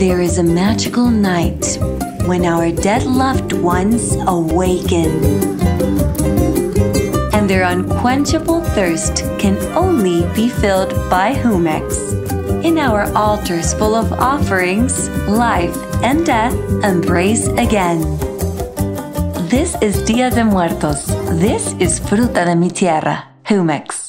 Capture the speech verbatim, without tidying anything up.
There is a magical night when our dead loved ones awaken, and their unquenchable thirst can only be filled by Jumex. In our altars full of offerings, life and death embrace again. This is Dia de Muertos. This is Fruta de mi Tierra. Jumex.